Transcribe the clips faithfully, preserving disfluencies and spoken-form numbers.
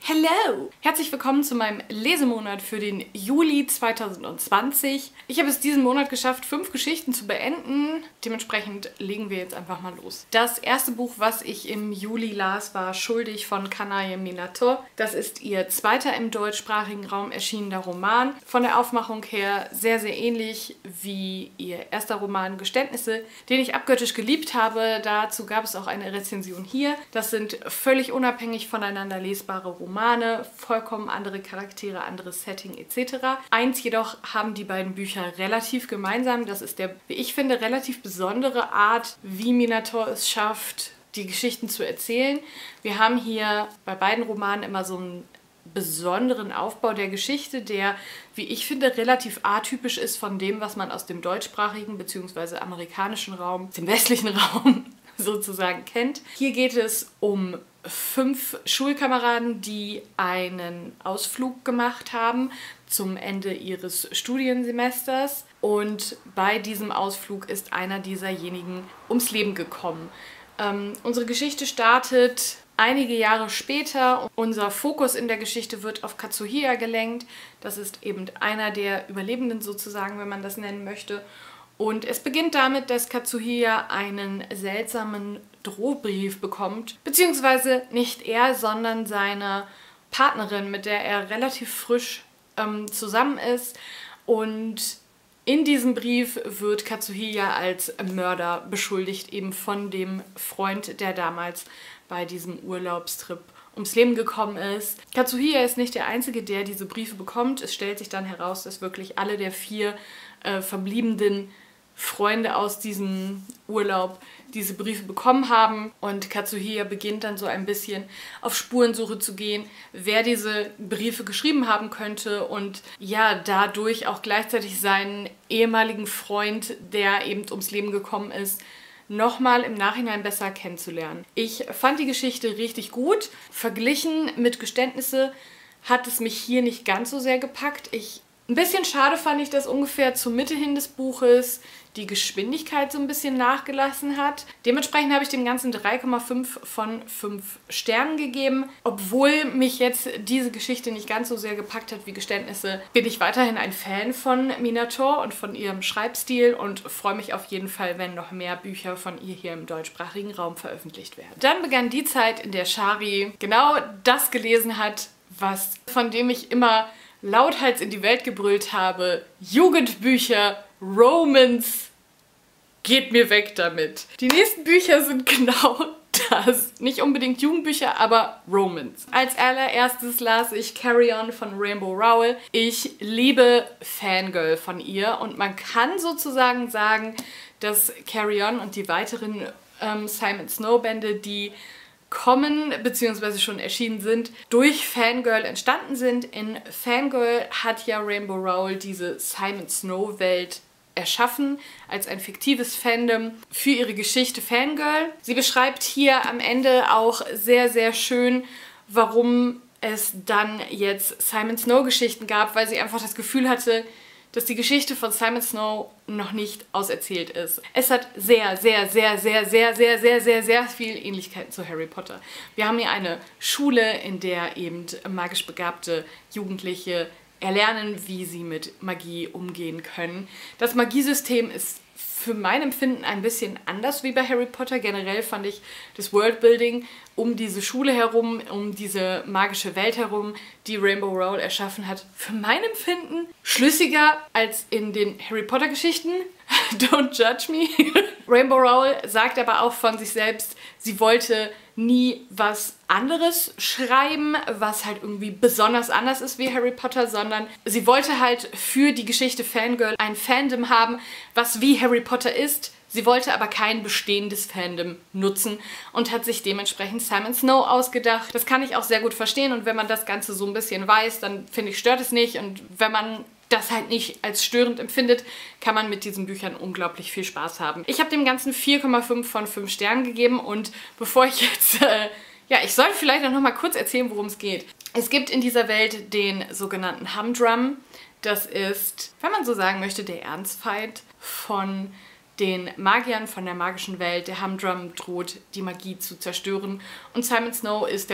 Hello! Herzlich willkommen zu meinem Lesemonat für den Juli zweitausendzwanzig. Ich habe es diesen Monat geschafft, fünf Geschichten zu beenden. Dementsprechend legen wir jetzt einfach mal los. Das erste Buch, was ich im Juli las, war Schuldig von Kanaje Minato. Das ist ihr zweiter im deutschsprachigen Raum erschienener Roman. Von der Aufmachung her sehr, sehr ähnlich wie ihr erster Roman Geständnisse, den ich abgöttisch geliebt habe. Dazu gab es auch eine Rezension hier. Das sind völlig unabhängig voneinander lesbare Romane. Romane, vollkommen andere Charaktere, anderes Setting et cetera. Eins jedoch haben die beiden Bücher relativ gemeinsam. Das ist der, wie ich finde, relativ besondere Art, wie Minato es schafft, die Geschichten zu erzählen. Wir haben hier bei beiden Romanen immer so einen besonderen Aufbau der Geschichte, der, wie ich finde, relativ atypisch ist von dem, was man aus dem deutschsprachigen bzw. amerikanischen Raum, dem westlichen Raum sozusagen kennt. Hier geht es um fünf Schulkameraden, die einen Ausflug gemacht haben zum Ende ihres Studiensemesters. Und bei diesem Ausflug ist einer dieserjenigen ums Leben gekommen. Ähm, unsere Geschichte startet einige Jahre später. Unser Fokus in der Geschichte wird auf Katsuhiya gelenkt. Das ist eben einer der Überlebenden sozusagen, wenn man das nennen möchte. Und es beginnt damit, dass Katsuhiya einen seltsamen Drohbrief bekommt, beziehungsweise nicht er, sondern seine Partnerin, mit der er relativ frisch ähm, zusammen ist. Und in diesem Brief wird Katsuhiya als Mörder beschuldigt, eben von dem Freund, der damals bei diesem Urlaubstrip ums Leben gekommen ist. Katsuhiya ist nicht der Einzige, der diese Briefe bekommt. Es stellt sich dann heraus, dass wirklich alle der vier äh, verbliebenen Freunde aus diesem Urlaub diese Briefe bekommen haben. Und Katsuhiya beginnt dann so ein bisschen auf Spurensuche zu gehen, wer diese Briefe geschrieben haben könnte und ja, dadurch auch gleichzeitig seinen ehemaligen Freund, der eben ums Leben gekommen ist, nochmal im Nachhinein besser kennenzulernen. Ich fand die Geschichte richtig gut. Verglichen mit Geständnisse hat es mich hier nicht ganz so sehr gepackt. Ich Ein bisschen schade fand ich, dass ungefähr zur Mitte hin des Buches die Geschwindigkeit so ein bisschen nachgelassen hat. Dementsprechend habe ich dem Ganzen drei Komma fünf von fünf Sternen gegeben. Obwohl mich jetzt diese Geschichte nicht ganz so sehr gepackt hat wie Geständnisse, bin ich weiterhin ein Fan von Minato und von ihrem Schreibstil und freue mich auf jeden Fall, wenn noch mehr Bücher von ihr hier im deutschsprachigen Raum veröffentlicht werden. Dann begann die Zeit, in der Shari genau das gelesen hat, was von dem ich immer lauthals in die Welt gebrüllt habe: Jugendbücher, Romance, geht mir weg damit. Die nächsten Bücher sind genau das. Nicht unbedingt Jugendbücher, aber Romance. Als allererstes las ich Carry On von Rainbow Rowell. Ich liebe Fangirl von ihr und man kann sozusagen sagen, dass Carry On und die weiteren ähm, Simon Snow Bände, die kommen bzw. schon erschienen sind, durch Fangirl entstanden sind. In Fangirl hat ja Rainbow Rowell diese Simon Snow Welt erschaffen als ein fiktives Fandom für ihre Geschichte Fangirl. Sie beschreibt hier am Ende auch sehr, sehr schön, warum es dann jetzt Simon Snow Geschichten gab, weil sie einfach das Gefühl hatte, dass die Geschichte von Simon Snow noch nicht auserzählt ist. Es hat sehr, sehr, sehr, sehr, sehr, sehr, sehr, sehr, sehr viel Ähnlichkeiten zu Harry Potter. Wir haben hier eine Schule, in der eben magisch begabte Jugendliche erlernen, wie sie mit Magie umgehen können. Das Magiesystem ist für mein Empfinden ein bisschen anders wie bei Harry Potter. Generell fand ich das Worldbuilding um diese Schule herum, um diese magische Welt herum, die Rainbow Rowell erschaffen hat, für mein Empfinden schlüssiger als in den Harry Potter Geschichten. Don't judge me. Rainbow Rowell sagt aber auch von sich selbst, sie wollte nie was anderes schreiben, was halt irgendwie besonders anders ist wie Harry Potter, sondern sie wollte halt für die Geschichte Fangirl ein Fandom haben, was wie Harry Potter ist. Sie wollte aber kein bestehendes Fandom nutzen und hat sich dementsprechend Simon Snow ausgedacht. Das kann ich auch sehr gut verstehen und wenn man das Ganze so ein bisschen weiß, dann finde ich, stört es nicht. Und wenn man das halt nicht als störend empfindet, kann man mit diesen Büchern unglaublich viel Spaß haben. Ich habe dem Ganzen vier Komma fünf von fünf Sternen gegeben und bevor ich jetzt... Äh, ja, ich sollte vielleicht noch mal kurz erzählen, worum es geht. Es gibt in dieser Welt den sogenannten Humdrum. Das ist, wenn man so sagen möchte, der Ernstfeind von den Magiern von der magischen Welt. Der Humdrum droht, die Magie zu zerstören. Und Simon Snow ist der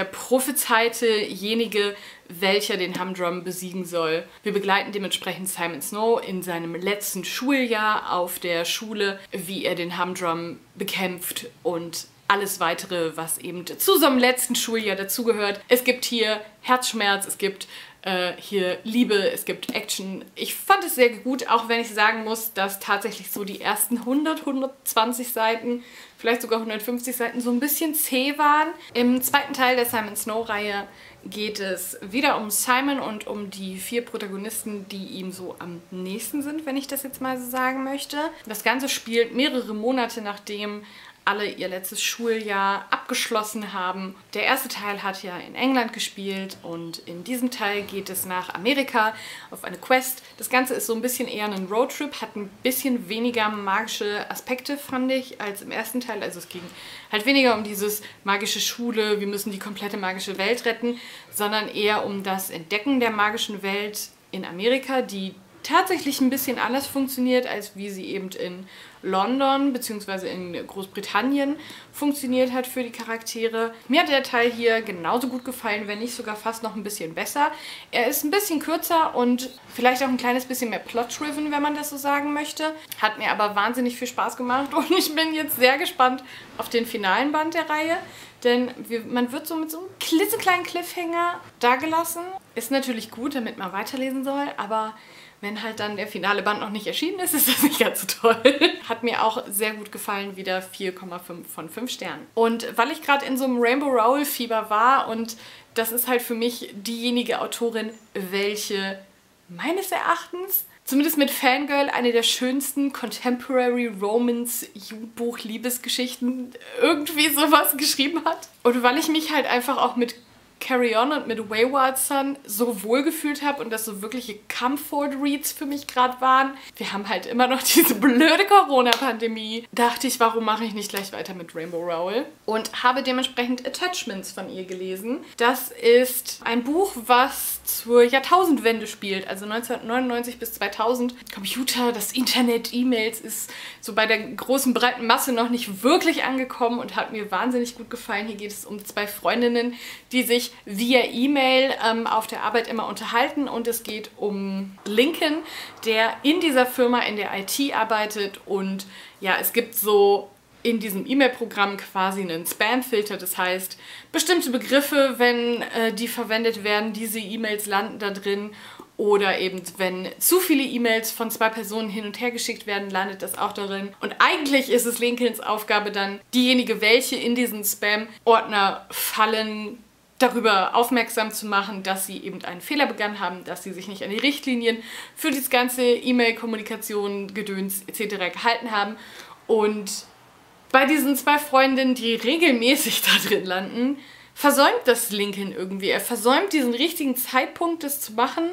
prophezeitejenige, welcher den Humdrum besiegen soll. Wir begleiten dementsprechend Simon Snow in seinem letzten Schuljahr auf der Schule, wie er den Humdrum bekämpft und alles weitere, was eben zu so einem letzten Schuljahr dazugehört. Es gibt hier Herzschmerz, es gibt äh, hier Liebe, es gibt Action. Ich fand es sehr gut, auch wenn ich sagen muss, dass tatsächlich so die ersten hundert, hundertzwanzig Seiten, vielleicht sogar hundertfünfzig Seiten so ein bisschen zäh waren. Im zweiten Teil der Simon Snow-Reihe geht es wieder um Simon und um die vier Protagonisten, die ihm so am nächsten sind, wenn ich das jetzt mal so sagen möchte. Das Ganze spielt mehrere Monate, nachdem alle ihr letztes Schuljahr abgeschlossen haben. Der erste Teil hat ja in England gespielt und in diesem Teil geht es nach Amerika auf eine Quest. Das Ganze ist so ein bisschen eher ein Roadtrip, hat ein bisschen weniger magische Aspekte, fand ich, als im ersten Teil. Also es ging halt weniger um dieses magische Schule, wir müssen die komplette magische Welt retten, sondern eher um das Entdecken der magischen Welt in Amerika, die tatsächlich ein bisschen anders funktioniert, als wie sie eben in London bzw. in Großbritannien funktioniert hat für die Charaktere. Mir hat der Teil hier genauso gut gefallen, wenn nicht sogar fast noch ein bisschen besser. Er ist ein bisschen kürzer und vielleicht auch ein kleines bisschen mehr plot-driven, wenn man das so sagen möchte. Hat mir aber wahnsinnig viel Spaß gemacht und ich bin jetzt sehr gespannt auf den finalen Band der Reihe. Denn wir, man wird so mit so einem klitzekleinen Cliffhanger dagelassen. Ist natürlich gut, damit man weiterlesen soll, aber wenn halt dann der finale Band noch nicht erschienen ist, ist das nicht ganz so toll. Hat mir auch sehr gut gefallen, wieder vier Komma fünf von fünf Sternen. Und weil ich gerade in so einem Rainbow Rowell-Fieber war und das ist halt für mich diejenige Autorin, welche meines Erachtens, zumindest mit Fangirl, eine der schönsten Contemporary Romance Jugendbuch-Liebesgeschichten irgendwie sowas geschrieben hat. Und weil ich mich halt einfach auch mit Carry On und mit Wayward Son so wohlgefühlt habe und das so wirkliche Comfort-Reads für mich gerade waren. Wir haben halt immer noch diese blöde Corona-Pandemie. Dachte ich, warum mache ich nicht gleich weiter mit Rainbow Rowell? Und habe dementsprechend Attachments von ihr gelesen. Das ist ein Buch, was zur Jahrtausendwende spielt, also neunzehnhundertneunundneunzig bis zweitausend. Computer, das Internet, E-Mails ist so bei der großen breiten Masse noch nicht wirklich angekommen und hat mir wahnsinnig gut gefallen. Hier geht es um zwei Freundinnen, die sich via E-Mail ähm, auf der Arbeit immer unterhalten und es geht um Lincoln, der in dieser Firma in der I T arbeitet und ja, es gibt so in diesem E-Mail-Programm quasi einen Spam-Filter, das heißt, bestimmte Begriffe, wenn äh, die verwendet werden, diese E-Mails landen da drin oder eben, wenn zu viele E-Mails von zwei Personen hin und her geschickt werden, landet das auch darin. Und eigentlich ist es Lincolns Aufgabe dann, diejenige, welche in diesen Spam-Ordner fallen, darüber aufmerksam zu machen, dass sie eben einen Fehler begangen haben, dass sie sich nicht an die Richtlinien für das ganze E-Mail-Kommunikation, Gedöns et cetera gehalten haben. Und bei diesen zwei Freundinnen, die regelmäßig da drin landen, versäumt das Lincoln irgendwie. Er versäumt diesen richtigen Zeitpunkt, das zu machen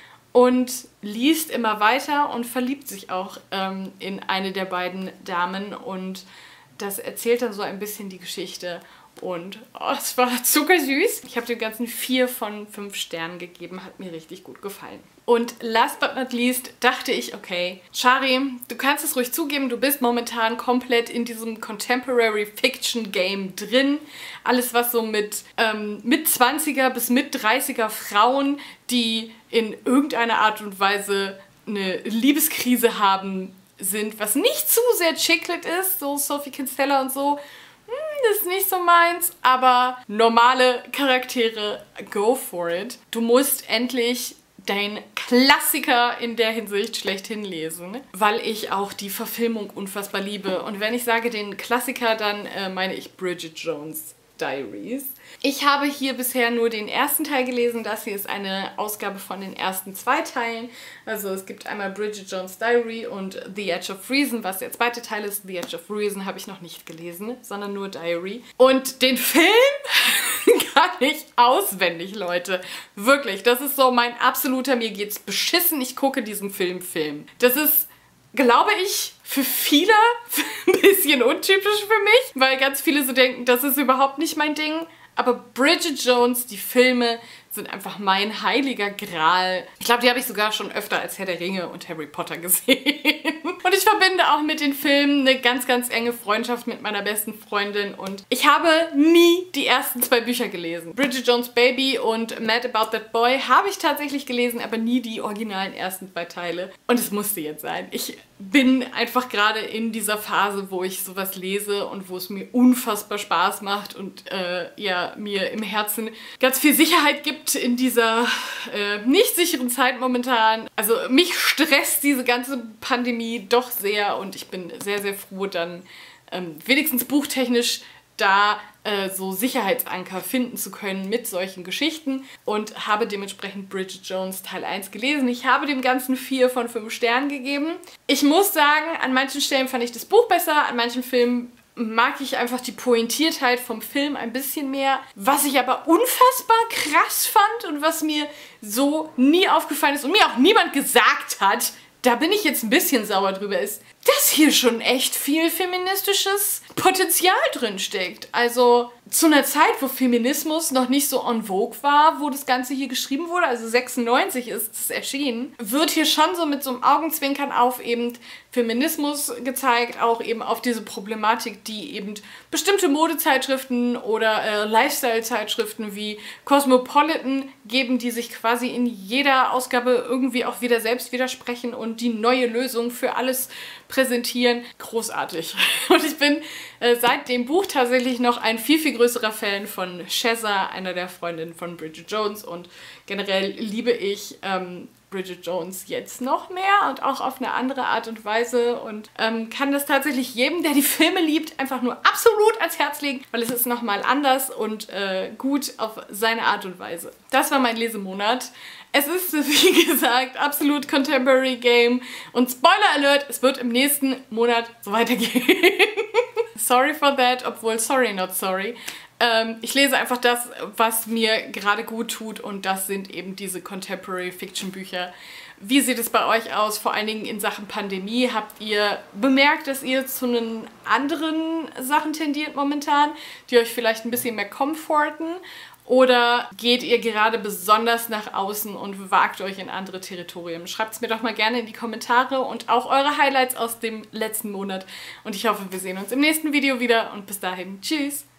und liest immer weiter und verliebt sich auch ähm, in eine der beiden Damen und das erzählt dann so ein bisschen die Geschichte. Und oh, es war zuckersüß. Ich habe dem Ganzen vier von fünf Sternen gegeben, hat mir richtig gut gefallen. Und last but not least dachte ich, okay, Shari, du kannst es ruhig zugeben, du bist momentan komplett in diesem Contemporary Fiction Game drin. Alles, was so mit ähm, mit zwanziger bis mit dreißiger Frauen, die in irgendeiner Art und Weise eine Liebeskrise haben, sind, was nicht zu sehr Chicklit ist, so Sophie Kinsella und so. Das ist nicht so meins, aber normale Charaktere, go for it. Du musst endlich dein Klassiker in der Hinsicht schlechthin lesen, weil ich auch die Verfilmung unfassbar liebe. Und wenn ich sage den Klassiker, dann äh, meine ich Bridget Jones' Diaries. Ich habe hier bisher nur den ersten Teil gelesen. Das hier ist eine Ausgabe von den ersten zwei Teilen. Also es gibt einmal Bridget Jones' Diary und The Edge of Reason, was der zweite Teil ist. The Edge of Reason habe ich noch nicht gelesen, sondern nur Diary. Und den Film kann ich auswendig, Leute. Wirklich, das ist so mein absoluter, mir geht's beschissen, ich gucke diesen Film Film. Das ist, glaube ich, für viele ein bisschen untypisch für mich, weil ganz viele so denken, das ist überhaupt nicht mein Ding. Aber Bridget Jones, die Filme sind einfach mein heiliger Gral. Ich glaube, die habe ich sogar schon öfter als Herr der Ringe und Harry Potter gesehen. Und ich verbinde auch mit den Filmen eine ganz, ganz enge Freundschaft mit meiner besten Freundin. Und ich habe nie die ersten zwei Bücher gelesen. Bridget Jones' Baby und Mad About That Boy habe ich tatsächlich gelesen, aber nie die originalen ersten zwei Teile. Und es musste jetzt sein. Ich bin einfach gerade in dieser Phase, wo ich sowas lese und wo es mir unfassbar Spaß macht und äh, ja, mir im Herzen ganz viel Sicherheit gibt in dieser äh, nicht sicheren Zeit momentan. Also mich stresst diese ganze Pandemie doch sehr und ich bin sehr, sehr froh, dann ähm, wenigstens buchtechnisch da äh, so Sicherheitsanker finden zu können mit solchen Geschichten und habe dementsprechend Bridget Jones Teil eins gelesen. Ich habe dem Ganzen vier von fünf Sternen gegeben. Ich muss sagen, an manchen Stellen fand ich das Buch besser, an manchen Filmen mag ich einfach die Pointiertheit vom Film ein bisschen mehr. Was ich aber unfassbar krass fand und was mir so nie aufgefallen ist und mir auch niemand gesagt hat, da bin ich jetzt ein bisschen sauer drüber, ist, dass hier schon echt viel feministisches Potenzial drin steckt. Also zu einer Zeit, wo Feminismus noch nicht so en vogue war, wo das Ganze hier geschrieben wurde, also sechsundneunzig ist es erschienen, wird hier schon so mit so einem Augenzwinkern auf eben Feminismus gezeigt, auch eben auf diese Problematik, die eben bestimmte Modezeitschriften oder äh, Lifestyle-Zeitschriften wie Cosmopolitan geben, die sich quasi in jeder Ausgabe irgendwie auch wieder selbst widersprechen und die neue Lösung für alles präsentieren. Großartig. Und ich bin äh, seit dem Buch tatsächlich noch ein viel, viel größerer Fan von Shazza, einer der Freundinnen von Bridget Jones, und generell liebe ich ähm, Bridget Jones jetzt noch mehr und auch auf eine andere Art und Weise und ähm, kann das tatsächlich jedem, der die Filme liebt, einfach nur absolut ans Herz legen, weil es ist nochmal anders und äh, gut auf seine Art und Weise. Das war mein Lesemonat. Es ist, wie gesagt, absolut Contemporary Game und Spoiler Alert, es wird im nächsten Monat so weitergehen. Sorry for that, obwohl sorry not sorry. Ähm, ich lese einfach das, was mir gerade gut tut, und das sind eben diese Contemporary Fiction Bücher. Wie sieht es bei euch aus, vor allen Dingen in Sachen Pandemie? Habt ihr bemerkt, dass ihr zu einen anderen Sachen tendiert momentan, die euch vielleicht ein bisschen mehr komforten? Oder geht ihr gerade besonders nach außen und wagt euch in andere Territorien? Schreibt es mir doch mal gerne in die Kommentare und auch eure Highlights aus dem letzten Monat. Und ich hoffe, wir sehen uns im nächsten Video wieder und bis dahin, tschüss!